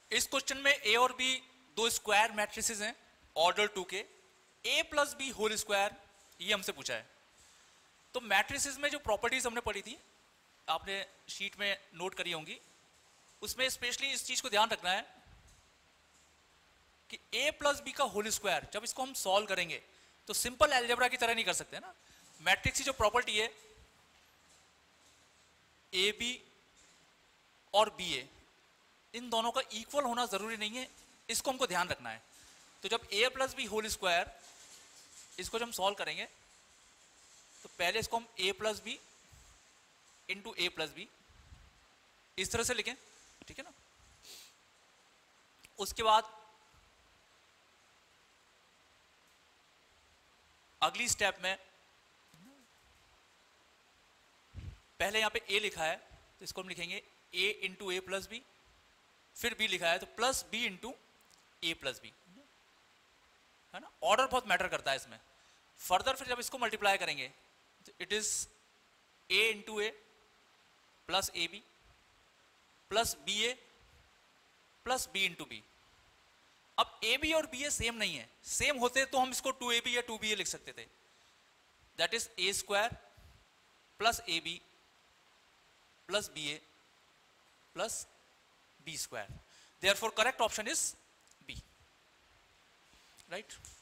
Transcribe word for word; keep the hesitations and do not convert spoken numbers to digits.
इस क्वेश्चन में ए और बी दो स्क्वायर मैट्रिसेस हैं ऑर्डर टू के, A plus B whole square, ये हमसे पूछा है। तो मैट्रिसेस में जो प्रॉपर्टीज हमने पढ़ी थी, आपने शीट में नोट करी होंगी, उसमें स्पेशली इस चीज को ध्यान रखना है कि ए प्लस बी का होल स्क्वायर जब इसको हम सॉल्व करेंगे तो सिंपल अलजेब्रा की तरह नहीं कर सकते ना। मैट्रिक्स की जो प्रॉपर्टी है ए बी और बी ए, इन दोनों का इक्वल होना जरूरी नहीं है, इसको हमको ध्यान रखना है। तो जब A plus B whole square, इसको जब हम सॉल्व करेंगे तो पहले इसको हम A plus B into A plus B इस तरह से लिखें, ठीक है ना। उसके बाद अगली स्टेप में पहले यहां पे ए लिखा है तो इसको हम लिखेंगे A into A plus B, फिर बी लिखा है तो plus B into A plus B, है ना। ऑर्डर बहुत मैटर करता है इसमें। फर्दर फिर जब इसको मल्टीप्लाई करेंगे तो it is A into A plus A B plus B A plus B into B. अब ए बी और बी ए सेम नहीं है, सेम होते तो हम इसको टू ए बी या टू बी ए लिख सकते थे। That is A square plus A B plus B A plus B square. Therefore correct option is B, right.